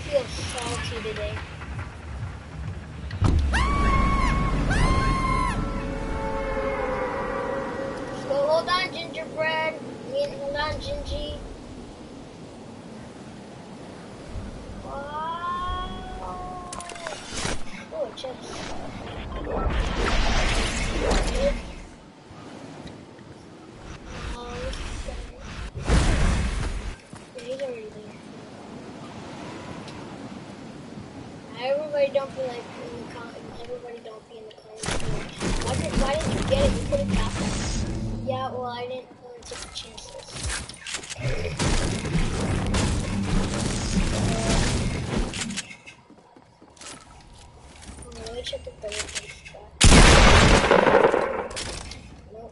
feel salty today. So hold on, gingerbread. Hold on, Gingy. Wow. Oh, chips. He's already there. Everybody don't be like in the comments. Everybody don't be in the comments. Why didn't you get it? You could have got that. Yeah, well, I didn't want to take the chances. Let me check the third place spot. Nope.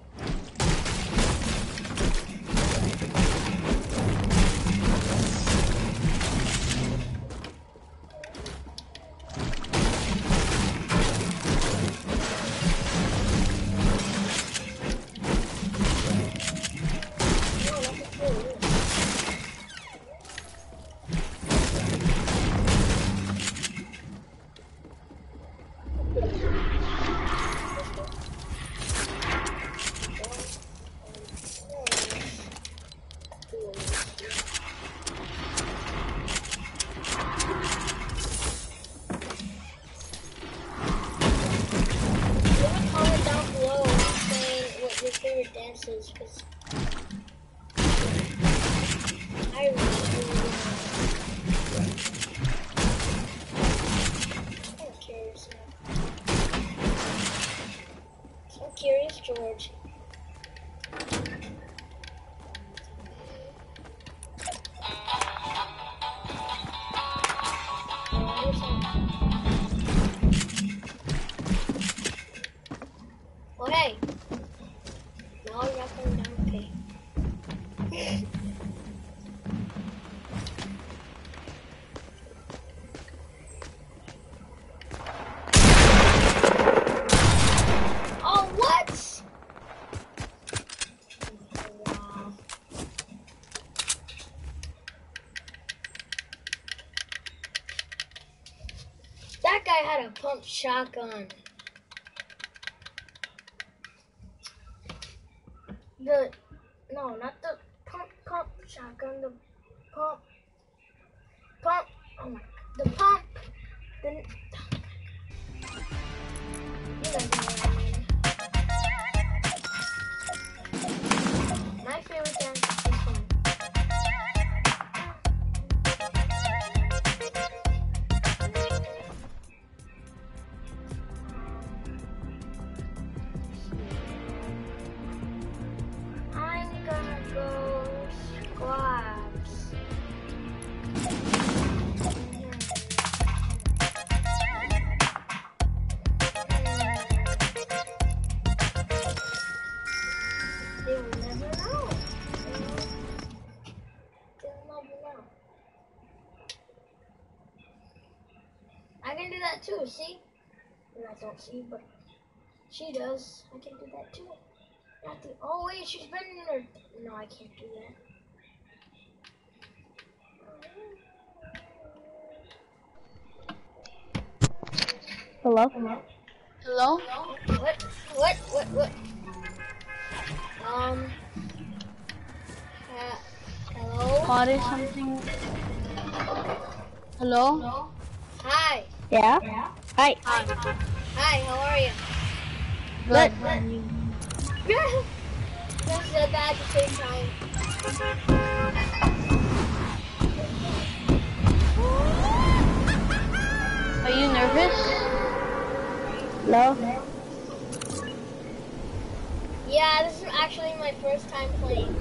Dances, because I really I'm curious now. I'm curious, George. Oh, hey. No, you're not going down. Okay. Oh, what? Wow. That guy had a pump shotgun. No, not the pump shotgun, the pump, oh my, the pump, the, you guys know what I mean. My favorite dance is this one. I'm gonna go squats. They will never know. They'll never know. I can do that too, see? And I don't see, but she does. I can do that too. Not the, oh wait, she's been in her, no, I can't do that. Hello? Hello? What? Hello? Caught or something? Hello? Hi. Yeah? Hi. Hi, how are you? Good. This is bad at the same time. Are you nervous? No? Yeah, this is actually my first time playing.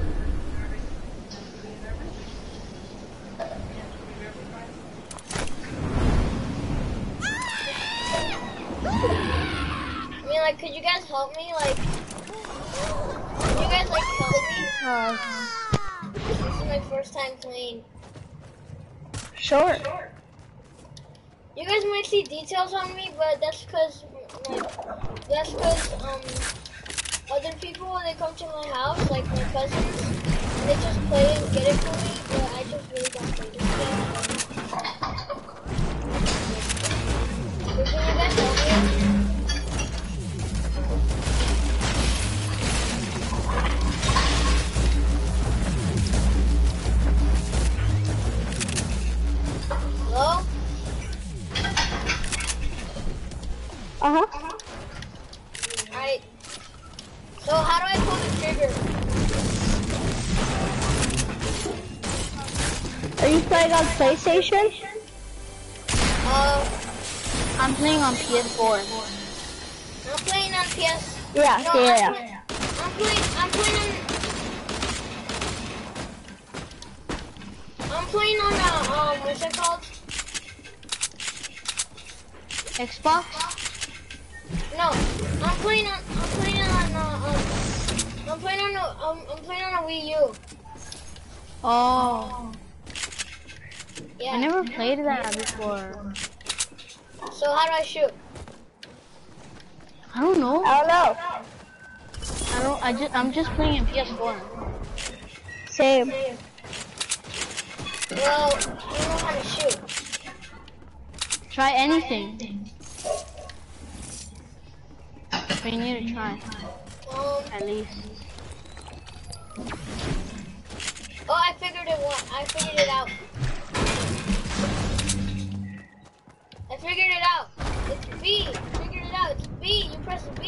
I mean, like, could you guys help me? Like, could you guys, like, help me? This is my first time playing. Sure. You guys might see details on me, but that's because, other people, when they come to my house, like my cousins, they just play and get it for me, but I just really don't play this game. Alright. So how do I pull the trigger? Are you playing on PlayStation? I'm playing on PS4. I'm playing on PS. Yeah, No, yeah. I'm playing on what's it called? Xbox? No, I'm playing on a Wii U. Oh. Yeah. I never played that before. So how do I shoot? I don't know. I don't know. I'm just playing on PS4. Same. Well, I don't know how to shoot. Try anything. But you need to try. At least. Oh, I figured it out. I figured it out. It's B. Figured it out. It's B. You press B.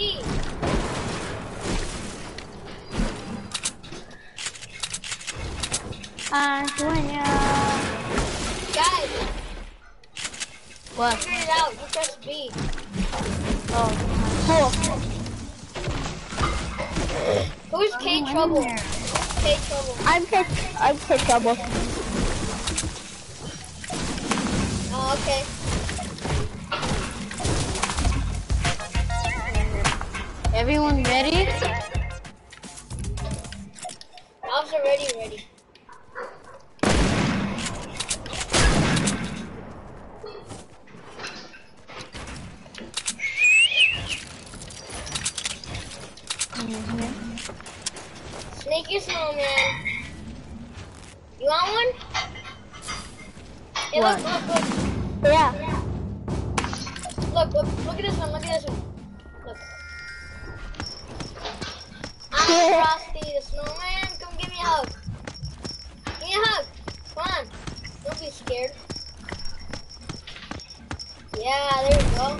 Guys, What? figured it out. You press B. Oh. Who's K Trouble? K Trouble. I'm K Trouble. Oh, okay. Everyone ready? I was already ready. Sneaky snowman. You want one? Hey, What? look. Yeah. Look at this one. Look at this one. Look. I'm Frosty the Snowman. Come give me a hug. Give me a hug. Come on. Don't be scared. Yeah, there we go.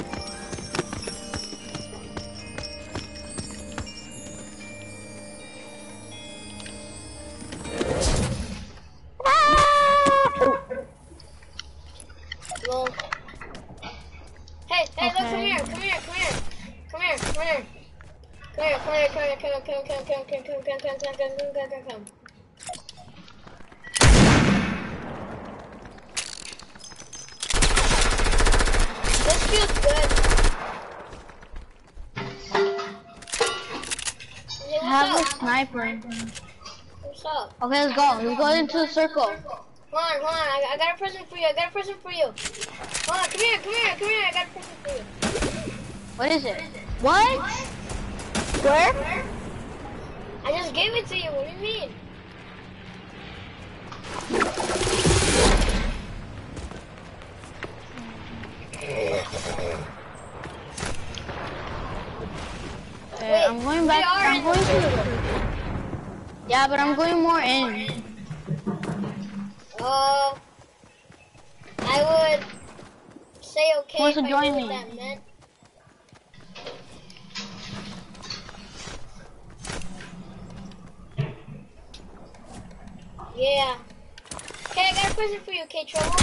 Well. Hey, look, come here. Come here. This feels good. Hey, I have a what's up? sniper. What's up? Okay, let's go. Let's go into the circle. Hold on. I got a present for you. Hold on, come here. I got a present for you. What is it? What? Where? I just gave it to you. What do you mean? Okay, I'm going back. I'm going to. Yeah, but I'm going more in. I would say okay Who wants if to I join knew me? what that meant. Yeah. Okay, I got a present for you, okay, Trouble?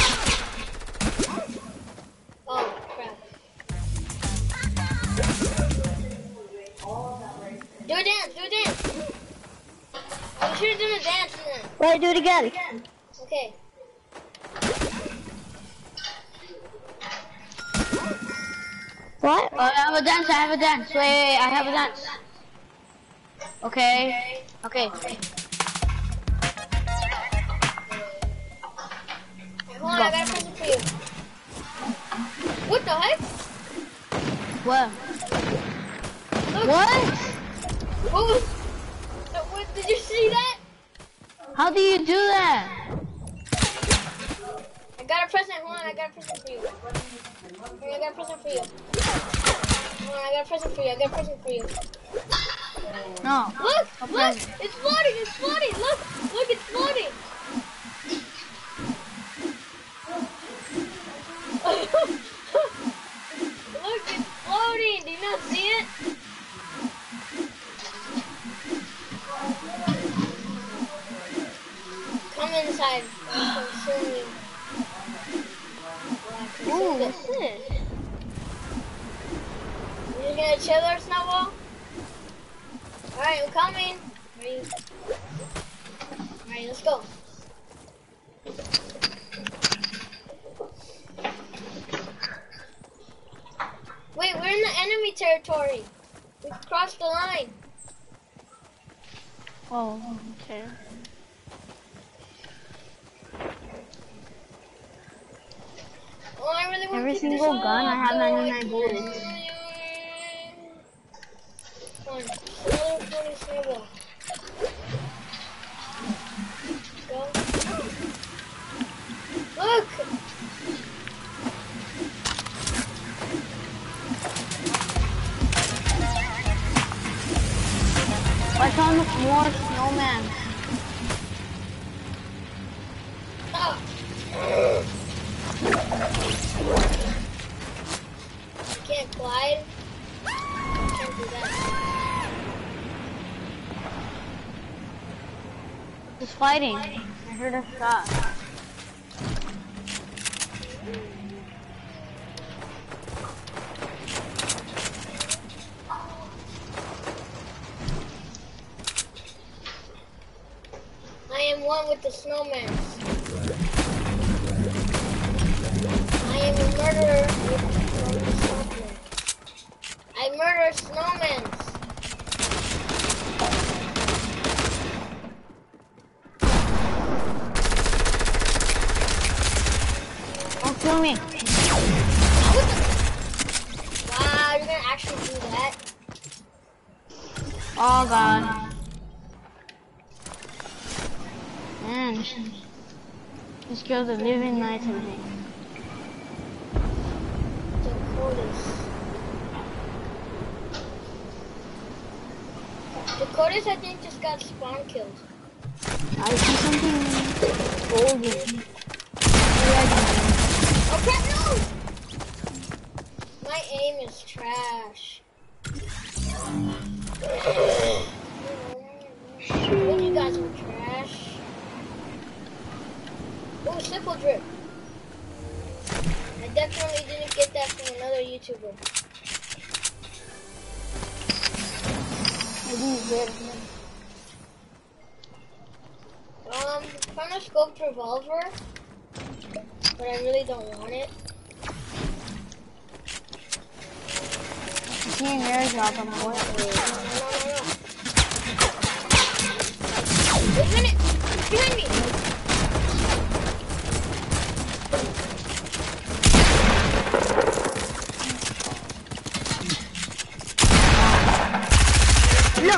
Oh, crap. Do a dance. Oh, you should have done a dance then. Wait, do it again. Okay. What? Oh, I have a dance. Wait, I have a dance. Okay. Hold on, I got a present for you. What the heck? What? Look. What? What? Did you see that? How do you do that? I got a present. Hold on, I got a present for you. Here, I got a present for you. Hold on, I got a present for you. No. Look! Okay. It's floating! Look, it's floating! Look, it's floating! other, Snowball? Alright, I'm coming. Alright, let's go. Wait, we're in the enemy territory. We crossed the line. Oh, okay. Oh, I really want Every to pick this single up. gun, I have Oh, 99 bullets. Come on, another 20 snowball. Go. Look! I found more snowman. Ah. Can't glide. Can't do that. He's fighting. I heard a shot. I am one with the snowman. I am a murderer with the snowman. I murder snowmen. Don't kill me. Wow, you're gonna actually do that? Oh god. Man. This killed the living night in me. Dakotas, I think, just got spawn killed. I see something golden. Oh crap, no! My aim is trash. Well, you guys are trash. Oh, sickle drip. I definitely didn't get that from another YouTuber. Found a scoped revolver, but I really don't want it. I see an airdrop on my way. No. Behind it! Behind me! No!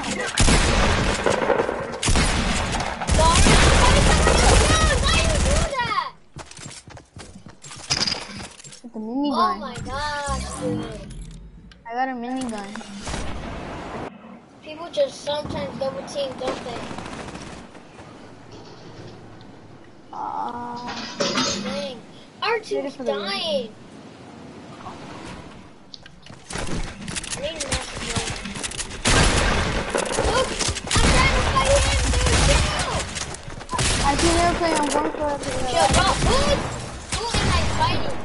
The minigun. Oh my gosh, dude. I got a minigun. People just sometimes double team, don't they? Dang. R2's dying. I need a massive one. Look! I'm trying to fight him, dude! Chill! I see an airplane. I'm going for it. Chill, bro. Who am I fighting?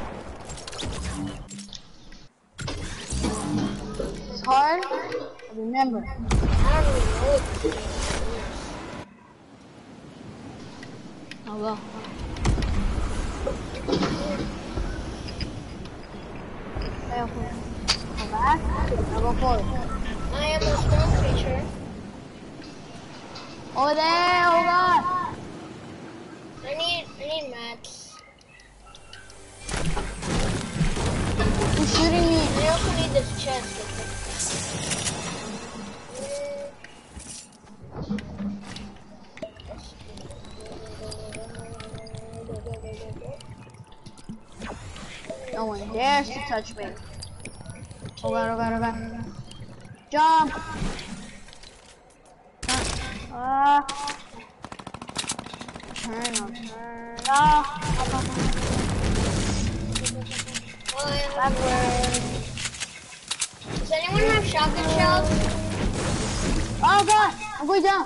It's hard. Remember. I don't really know what this game is. I'll go. Go back. I'll go forward. I am a stone creature. Over there. Oh god. I need mats. He's shooting me. I also need this chest. No one dares to touch me. Oh god, oh god, oh god. Jump! Turn. Backward. Does anyone have shotgun shells? Oh god! I'm going down!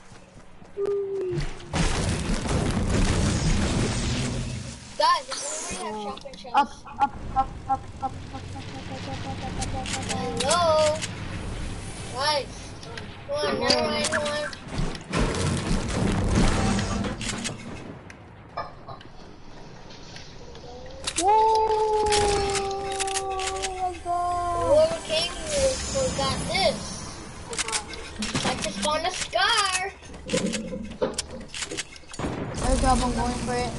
Guys, does anybody have shotgun shells? Up. Hello? on, never mind one. Whoa! Let's go! Whoever came here got this. I just found a scar. Airdrop, I'm going for it.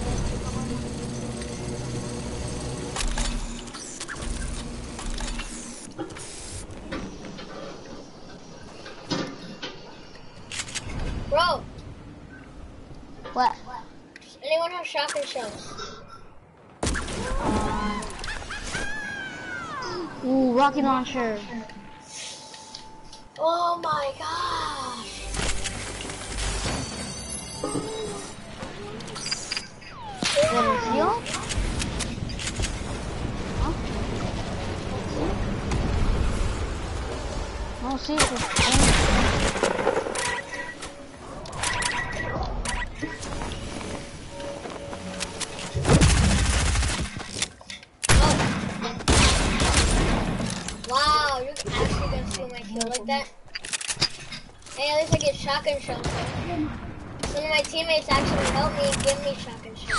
Bro, What? does anyone have shotgun shells? Ooh, rocket launcher. Oh my gosh. Is that a seal? Huh? No, see, it's a Wow, you're actually gonna steal my kill like that? Hey, at least I get shotgun shells. Some of my teammates actually helped me give me shotgun shells.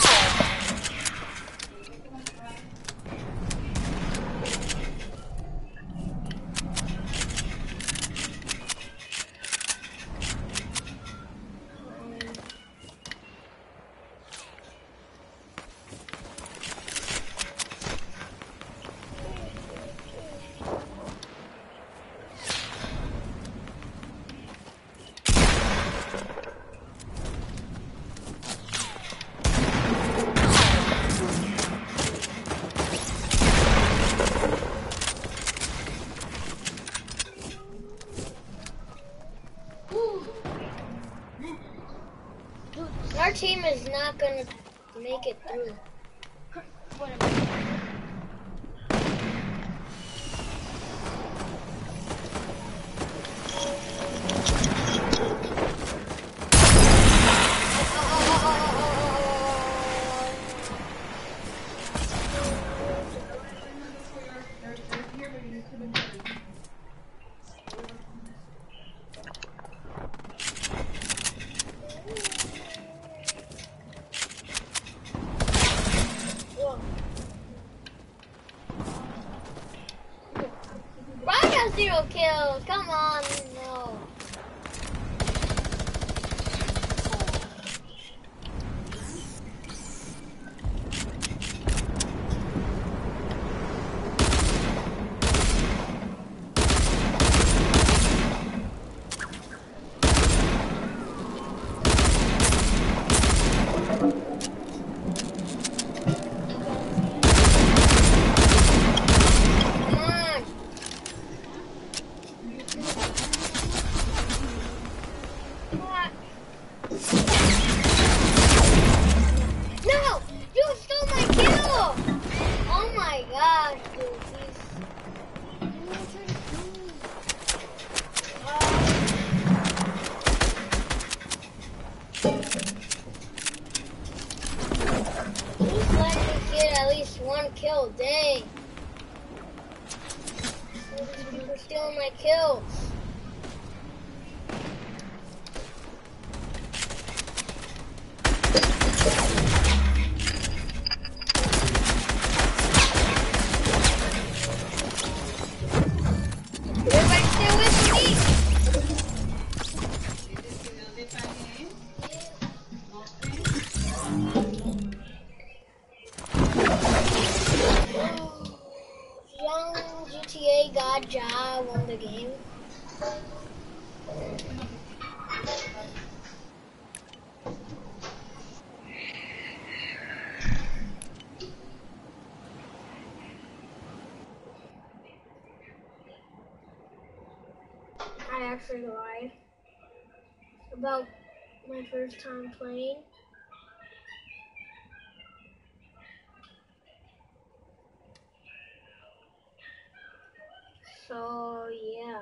Our team is not gonna make it through. Brian has 0 kills. Come on, no. Come on. What? No! You stole my kill! Oh my gosh, dude. Just let me get at least 1 kill, dang. These people are stealing my kills. Everybody stay with me. Young GTA God Ja won the game. I actually lied about my first time playing. So, yeah.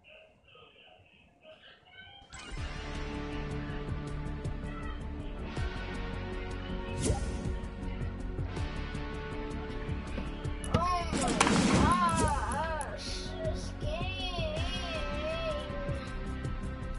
Oh my gosh, this game.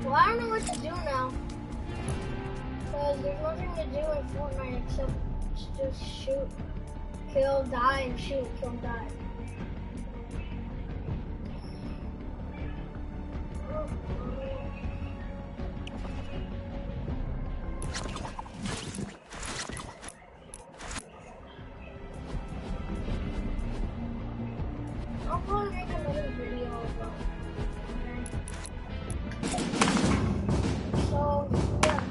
Well, I don't know what to do now. Because there's nothing to do in Fortnite except just shoot, kill, die, and shoot, kill, die. I'll probably make another video about it. So, yeah.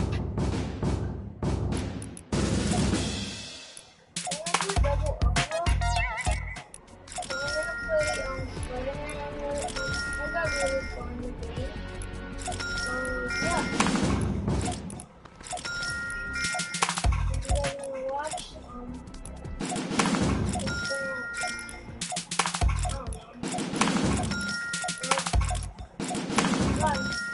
I'm gonna do double upload. So I'm gonna play Spider-Man. I got really fun with the game. Yeah. If you guys wanna watch, I don't know. Bye.